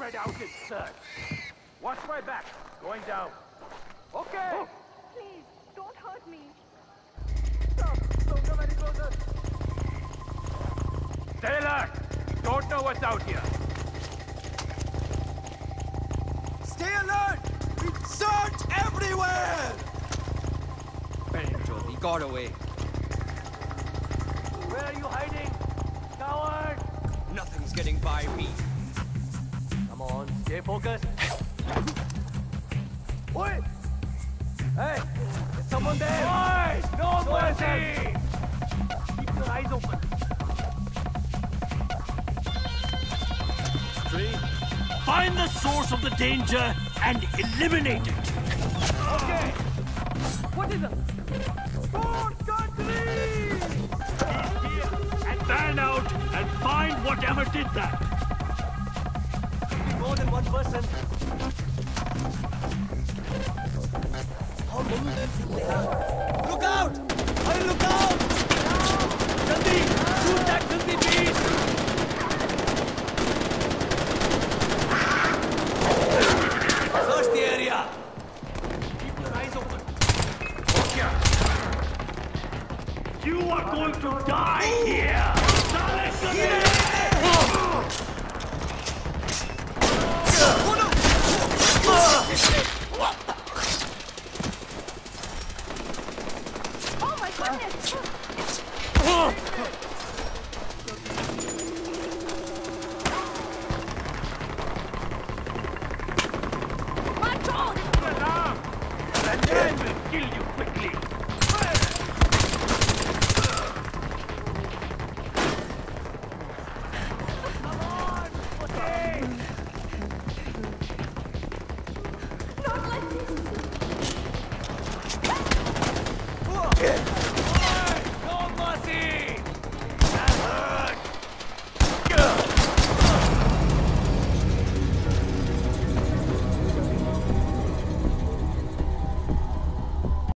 spread out and search. Watch my back. Going down. Okay. Oh. Please, don't hurt me. Stop. Don't come any closer. Stay alert. Don't know what's out here. Stay alert! We search everywhere! Benjo, he got away. Where are you hiding? Coward! Nothing's getting by me. Come on, stay focused. Oi! Hey! There's someone there! Boys! No mercy! Keep your eyes open. Find the source of the danger and eliminate it. Okay. What is it? Good country! He's here. And fan out and find whatever did that. More than one person. How many do you think they are? Look out! Hurry, look out! Jaldi! Shoot that filthy beast!